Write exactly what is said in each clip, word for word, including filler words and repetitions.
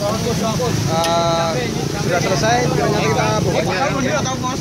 uh, sudah selesai. Ternyata kita bukanya.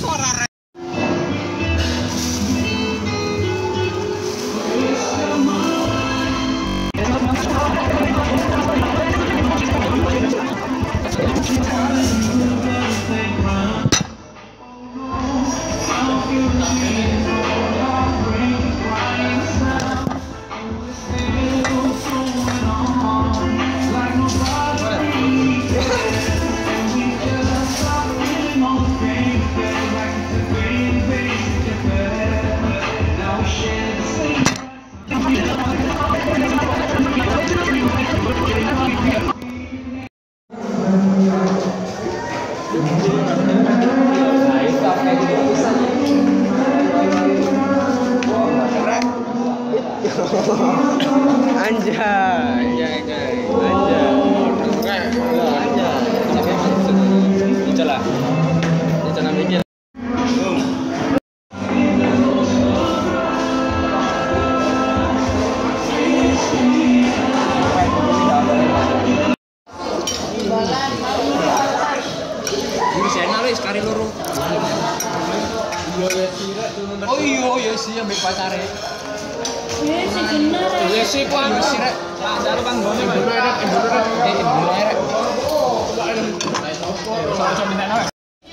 Anjay, anjay, anjay, anjay, anjay, itulah, itu namanya. Ini channel wis kari loro. Oh iya, iya sih ambek pacare. Iya sih bener. Iya sih kok harus sih rek. Ada panggone dulu rek, dulu rek. Eh, dulu rek. Sama-sama minta nawe.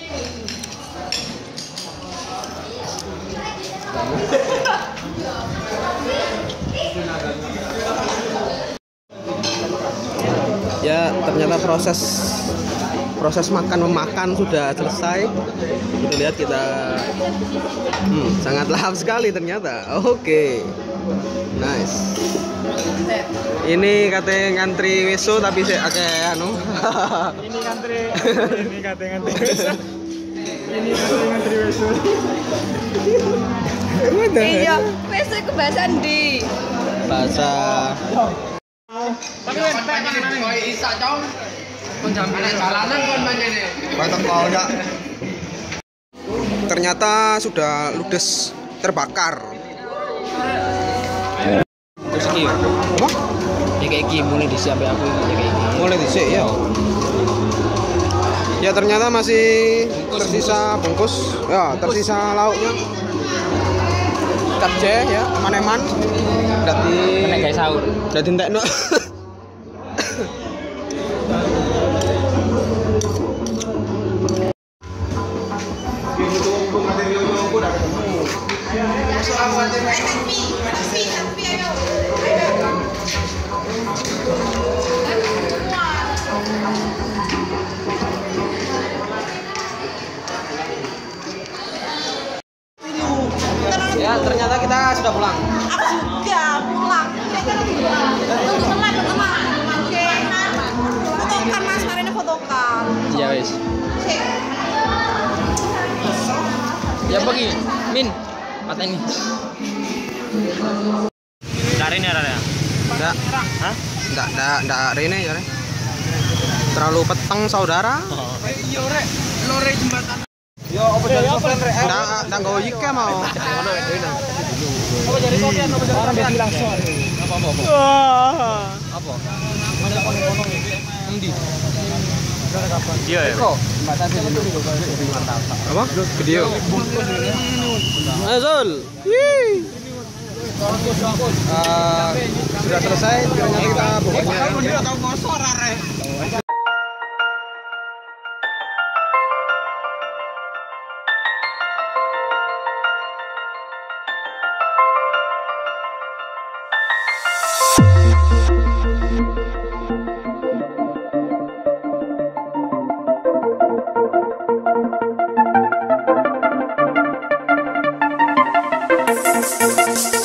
Ya, ternyata proses proses makan memakan sudah selesai. Kita lihat kita hmm, sangat lahap sekali ternyata. Oke, okay. Nice. Ini katanya ngantri weso tapi saya akeh anu. Ini ngantri, ini katanya ngantri weso. Ini katanya ngantri weso. Iya, weso iku bahasa ndi? Bahasa. Tapi wes koyo isa cong. Kon jampine Jalanan kon panjene. Batok mau ya. Ternyata sudah ludes terbakar. Terus iki. Apa? Ya kayak iki mulai dhisik sampai aku ya kayak iki. Mulai dhisik ya. Ya ternyata masih tersisa bungkus. Ya, tersisa lauknya. Capce ya, eman-eman. Dadi Menek gawe sahur. dadi entekno. Ya, ternyata kita sudah pulang. Aku juga pulang. Tunggu teman, teman. Oke. Fotokan Mas, hari ini fotokan. Iya, wes. Oke. Ya pergi, Min. Mata ini. Cari ini ada ya? Enggak. Hah? Enggak, enggak, enggak rene ya, Re. Terlalu peteng saudara. Iya, Rek. Lore jembatan. Yo, apa jadi sofian, Re? Enggak, enggak nggo yike mau. Apa jadi sofian? Apa jadi orang bilang langsung. Apa apa apa? Apa? Mana kono-kono endi? Iya ya. Kok? Apa? Video. Ayo, Zul. Wih. Uh, sudah selesai, ternyata kita bukanya. We'll be right back.